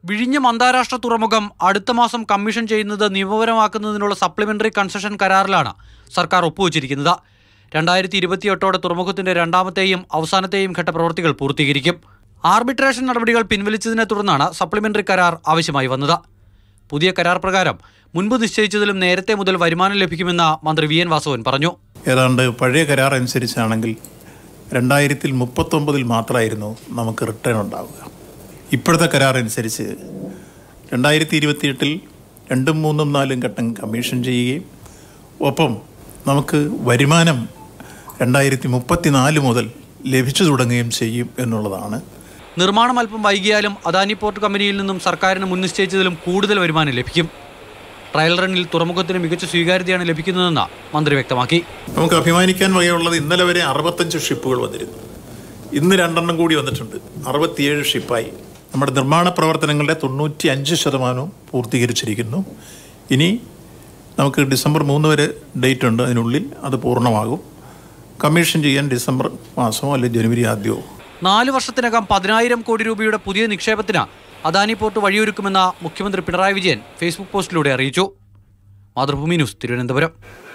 വിഴിഞ്ഞം അന്താരാഷ്ട്ര തുറമുഖം അടുത്ത മാസം കമ്മീഷൻ ചെയ്യുന്നത് നിയമപരമാക്കുന്നതിനുള്ള സപ്ലിമെന്ററി കൺസഷൻ കരാറിലാണ് സർക്കാർ ഒപ്പുവച്ചിരിക്കുന്നത്. 2028 തുറമുഖത്തിന്റെ രണ്ടാമത്തെയും അവസാനത്തെയും ഘട്ട പ്രവൃത്തികൾ പൂർത്തീകരിക്കും. ആർബിട്രേഷൻ നടപടികൾ പിൻവലിച്ചതിനെ തുടർന്നാണ് സപ്ലിമെന്ററി കരാർ ആവശ്യമായി വന്നത്. പുതിയ കരാർ പ്രകാരം മുൻപ് നിശ്ചയിച്ചതിലും നേരത്തെ മുതൽ വരുമാനം ലഭിക്കുമെന്ന് മന്ത്രി വി എൻ വാസവൻ പറഞ്ഞു. ഏതാണ്ട് പഴയ കരാർ അനുസരിച്ചാണെങ്കിൽ 2039 മാത്രമായിരുന്നു നമുക്ക് റിട്ടേൺ ഉണ്ടാവുക. ഇപ്പോഴത്തെ കരാർ അനുസരിച്ച് 2028 2, 3, 4 ഘട്ടം കമ്മീഷൻ ചെയ്യുകയും ഒപ്പം നമുക്ക് വരുമാനം 2034 മുതൽ ലഭിച്ചു തുടങ്ങുകയും ചെയ്യും എന്നുള്ളതാണ്. നിർമ്മാണം അല്പം വൈകിയാലും അദാനി പോർട്ട് കമ്പനിയിൽ നിന്നും സർക്കാരിന് മുൻ നിശ്ചയിച്ചതിലും കൂടുതൽ വരുമാനം ലഭിക്കും. ട്രയൽ റണ്ണിൽ തുറമുഖത്തിന് മികച്ച സ്വീകാര്യതയാണ് ലഭിക്കുന്നതെന്ന് മന്ത്രി വ്യക്തമാക്കി. നമുക്ക് അഭിമാനിക്കാൻ വകയുള്ളത് ഇന്നലെ വരെ 65 ഷിപ്പുകൾ വന്നിരുന്നു. ഇന്ന് 2 കൂടി വന്നിട്ടുണ്ട്. 67 ഷിപ്പായി. നമ്മുടെ നിർമ്മാണ പ്രവർത്തനങ്ങളുടെ 95% പൂർത്തീകരിച്ചിരിക്കുന്നു. ഇനി നമുക്ക് ഡിസംബർ 3 വരെ ഡേറ്റ് ഉണ്ട്. അതിനുള്ളിൽ അത് പൂർണ്ണമാകും. കമ്മീഷൻ ചെയ്യാൻ ഡിസംബർ മാസമോ അല്ലെങ്കിൽ ജനുവരി ആദ്യമോ. 4 വർഷത്തിനകം 10,000 കോടി രൂപയുടെ പുതിയ നിക്ഷേപത്തിന് അദാനി പോർട്ട് വഴിയൊരുക്കുമെന്ന് മുഖ്യമന്ത്രി പിണറായി വിജയൻ ഫേസ്ബുക്ക് പോസ്റ്റിലൂടെ അറിയിച്ചു. മാതൃഭൂമി ന്യൂസ്, തിരുവനന്തപുരം.